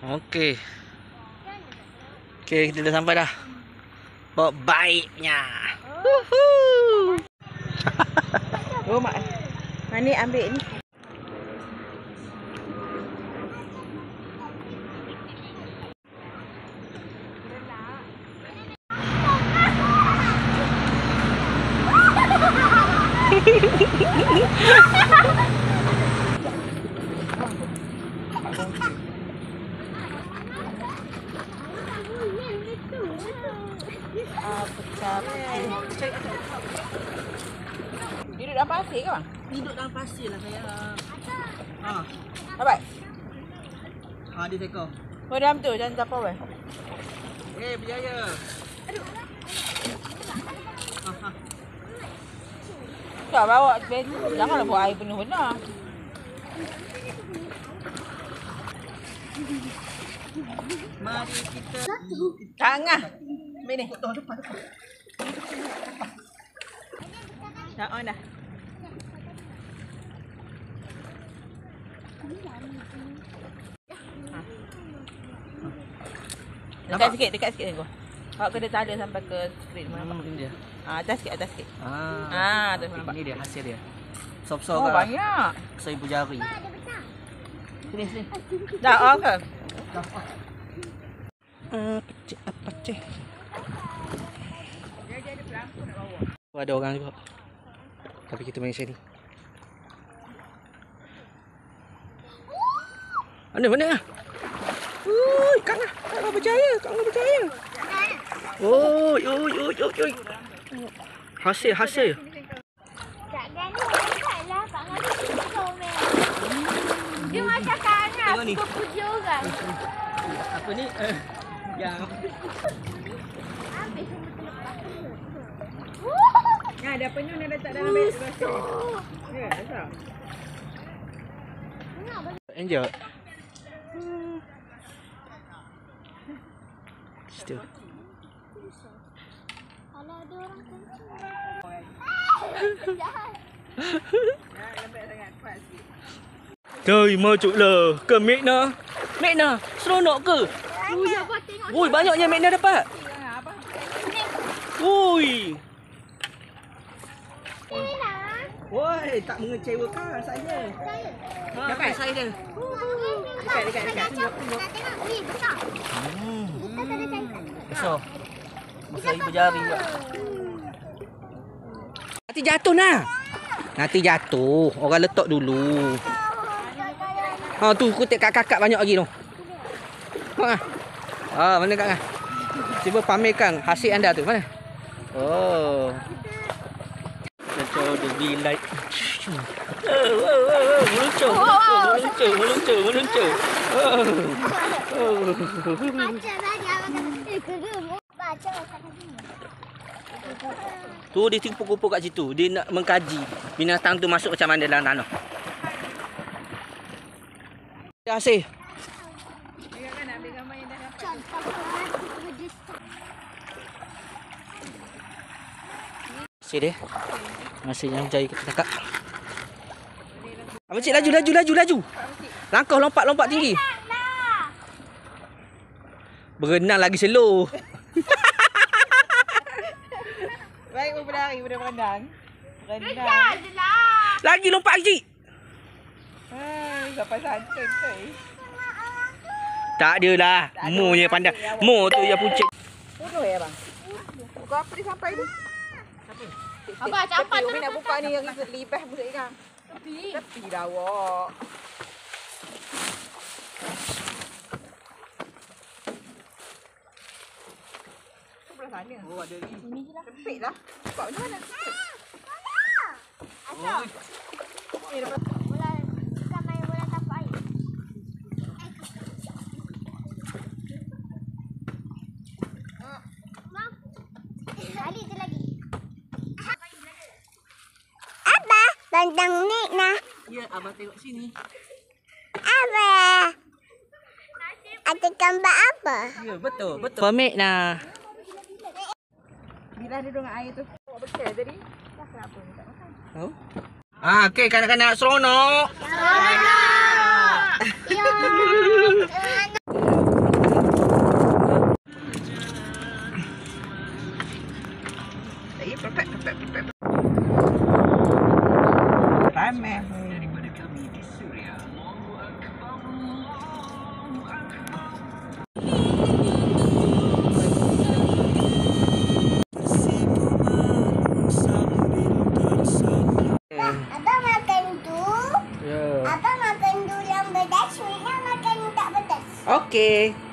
Okey. Okey, kita dah sampai dah. Bawa baiknya. Oh mak. Mani ambil ni. Duduk dalam pasir ke bang? Duduk dalam pasir lah saya. Dapat? Dia teko. Oh dalam tu, jangan tapau weh. Berjaya. Tak bawa, janganlah buat air penuh benar. Mari kita. Tengah. Ambil ni. Dah on dah. Dekat sikit ni kau. Awak kena tanda sampai ke skrin mana Ini dia. atas sikit. Tu nampak. Ini dia hasil dia. Sop-sop Oh banyak. Seribu jari. Sini. Dah on ke? Pecah. Dia ada pelangkuk nak bawa. Ada orang juga. Tapi kita main sini. Mana? Kang lah. Kang tak percaya. Oi. Hasil. Tak gani lah Pak Ngadi komen. Dia macam kangen aku puji orang. Apa ni? Yang Habis semua terlepas. Ya, dah penuh dah letak dalam beg basket. Ya, asal. Angel. Situ. Kalau ada orang kencing. Lembek sangat, kuat sikit. Jom masuklah ke Mekna. Seronok ke? Woi, banyaknya Mekna dapat. Woi. Woi, tak mengecewakan saya. Dapat saya dia. Dekat. Tengok. Wih, besar. Besar. Besar ibu jari juga. Nanti jatuh. Orang letak dulu. Tu kutip kakak banyak lagi tu. Mana kakak? Cuba pamerkan hasil anda tu. Mana? Oh. Contoh the delight. Meluncur. Baca tadi abang kata, gerem. Baca Tu dia kumpul-kumpul kat situ. Dia nak mengkaji binatang tu masuk macam mana dalam tanah. Terima kasih. Kan ambil gambar yang dah dapat. Masih dia. Masih yang jari kita cakap. Abang cik laju. Langkah lompat tinggi. Berenang lagi slow. Baik berlari, berenang. Lagi lompat cik. Sampai santun tu. Tak adalah. Mo je pandai. Mo tu yang puncit. Bodoh ya bang. Buka apa dia sampai ni? Abang campak Umi nak buka ni yang libas budak ikan. Tepi dah awak. Sebelah sana. Oh, ada ni. Sini je lah. Tepik lah. Buka macam mana? Asal. Bola, bukan main bola tapak air. Mak. Balik je lagi. Abah, tentang Mekna. Ya, abang tengok sini. Abah. Ada gambar apa? Ya, betul. Pemik nah. Bila dia dengan air tu. Awak bekal tadi. Dah kenapa ni tak makan? Oh. Okey, kanak-kanak seronok. Ya. Okey.